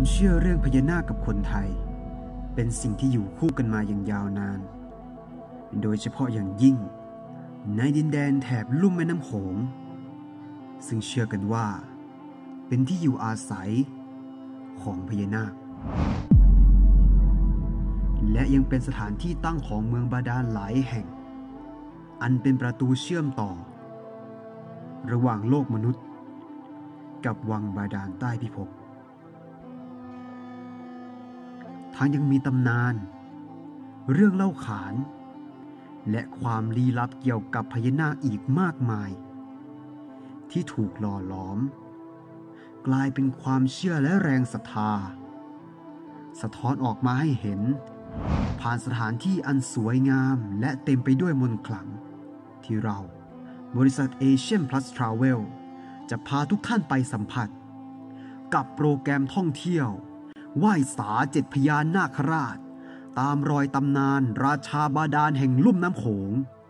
ความเชื่อเรื่องพญานาคกับคนไทยเป็นสิ่งที่อยู่คู่กันมาอย่างยาวนานโดยเฉพาะอย่างยิ่งในดินแดนแถบลุ่มแม่น้ำโขงซึ่งเชื่อกันว่าเป็นที่อยู่อาศัยของพญานาคและยังเป็นสถานที่ตั้งของเมืองบาดาลหลายแห่งอันเป็นประตูเชื่อมต่อระหว่างโลกมนุษย์กับวังบาดาลใต้พิภพทั้งยังมีตำนานเรื่องเล่าขานและความลี้ลับเกี่ยวกับพญานาคอีกมากมายที่ถูกหล่อหลอมกลายเป็นความเชื่อและแรงศรัทธาสะท้อนออกมาให้เห็นผ่านสถานที่อันสวยงามและเต็มไปด้วยมนต์ขลังที่เราบริษัท Asian Plus Travel จะพาทุกท่านไปสัมผัสกับโปรแกรมท่องเที่ยวไหว้สา7พญานาคราชตามรอยตำนานราชาบาดาลแห่งลุ่มน้ำโขง